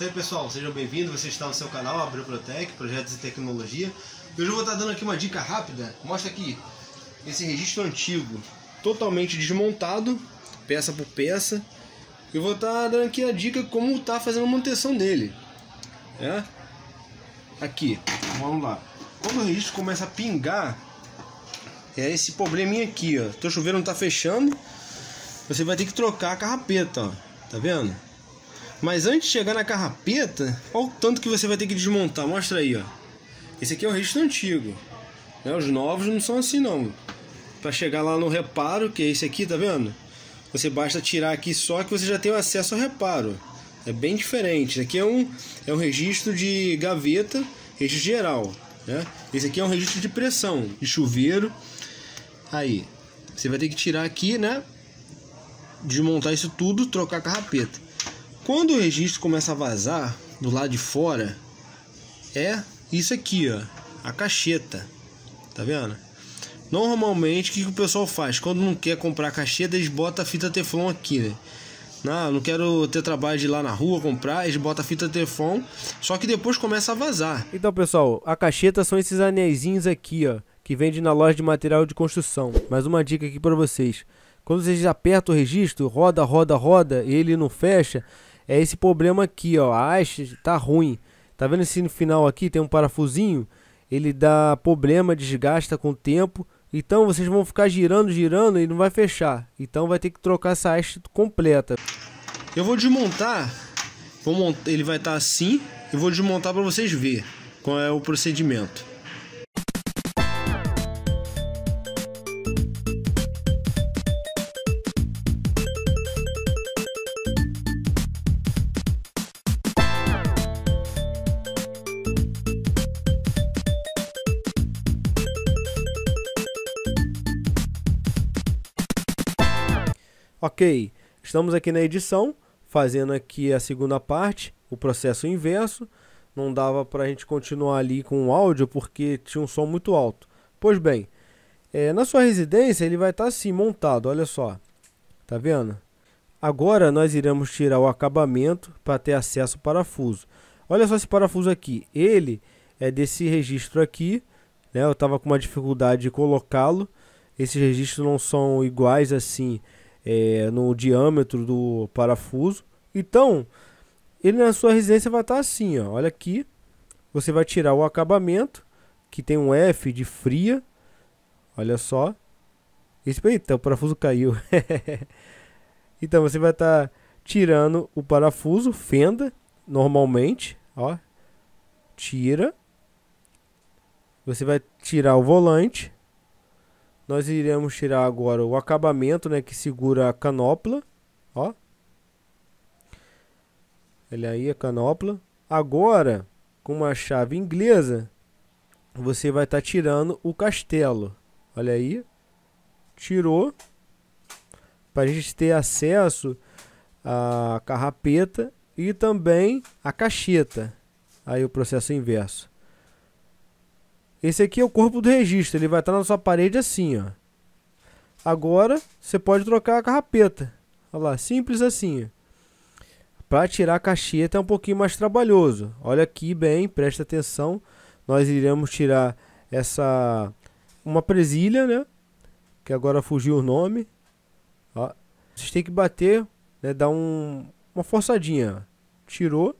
Isso aí, pessoal, sejam bem-vindos. Você está no seu canal Abreu Protec, Projetos e Tecnologia. Hoje eu vou estar dando aqui uma dica rápida. Mostra aqui esse registro antigo, totalmente desmontado, peça por peça. Eu vou estar dando aqui a dica como tá fazendo a manutenção dele. Aqui, vamos lá. Quando o registro começa a pingar, é esse probleminha aqui, ó. Teu chuveiro não tá fechando. Você vai ter que trocar a carrapeta, ó. Tá vendo? Mas antes de chegar na carrapeta, olha o tanto que você vai ter que desmontar. Mostra aí, ó. Esse aqui é o registro antigo, né? Os novos não são assim não. Para chegar lá no reparo, que é esse aqui, tá vendo? Você basta tirar aqui só que você já tem o acesso ao reparo. É bem diferente. Esse aqui é um registro de gaveta, registro geral, né? Esse aqui é um registro de pressão, de chuveiro. Aí, você vai ter que tirar aqui, né? Desmontar isso tudo, trocar a carrapeta. Quando o registro começa a vazar do lado de fora, é isso aqui, ó, a cacheta. Tá vendo? Normalmente, o que o pessoal faz? Quando não quer comprar a cacheta, eles botam a fita teflon aqui, né? Não quero ter trabalho de ir lá na rua comprar, eles botam a fita teflon, só que depois começa a vazar. Então, pessoal, a cacheta são esses anéisinhos aqui, ó, que vende na loja de material de construção. Mais uma dica aqui para vocês. Quando vocês apertam o registro, roda, e ele não fecha, é esse problema aqui, ó, a haste tá ruim. Tá vendo esse no final aqui, tem um parafusinho? Ele dá problema, desgasta com o tempo. Então vocês vão ficar girando e não vai fechar. Então vai ter que trocar essa haste completa. Eu vou desmontar, ele vai estar assim. Eu vou desmontar para vocês verem qual é o procedimento. Ok, estamos aqui na edição, fazendo aqui a segunda parte, o processo inverso. Não dava para a gente continuar ali com o áudio porque tinha um som muito alto. Pois bem, na sua residência ele vai estar assim montado, olha só. Tá vendo? Agora nós iremos tirar o acabamento para ter acesso ao parafuso. Olha só esse parafuso aqui, ele é desse registro aqui, né? Eu estava com uma dificuldade de colocá-lo. Esses registros não são iguais assim. No diâmetro do parafuso. Então ele na sua residência vai estar assim, ó. Olha aqui, você vai tirar o acabamento que tem um F de fria, olha só. Eita, o parafuso caiu. Então você vai estar tirando o parafuso, fenda, normalmente, ó, tira. Você vai tirar o volante. Nós iremos tirar agora o acabamento, né, que segura a canopla, ó. Olha aí a canopla. Agora, com uma chave inglesa, você vai estar tirando o castelo. Olha aí. Tirou. Para a gente ter acesso à carrapeta e também à cacheta. Aí o processo inverso. Esse aqui é o corpo do registro, ele vai estar na sua parede assim, ó. Agora, você pode trocar a carrapeta. Olha lá, simples assim. Para tirar a cacheta é um pouquinho mais trabalhoso. Olha aqui bem, presta atenção. Nós iremos tirar uma presilha, né? Que agora fugiu o nome. Ó. Vocês têm que bater, né? Dar uma forçadinha. Tirou.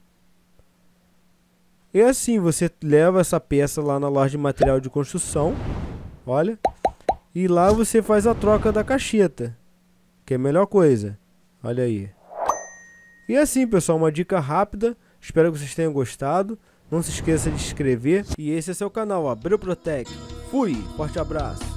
E assim, você leva essa peça lá na loja de material de construção, olha, e lá você faz a troca da cacheta, que é a melhor coisa, olha aí. E assim, pessoal, uma dica rápida, espero que vocês tenham gostado, não se esqueça de se inscrever, e esse é seu canal, Abreu Protec. Fui, forte abraço.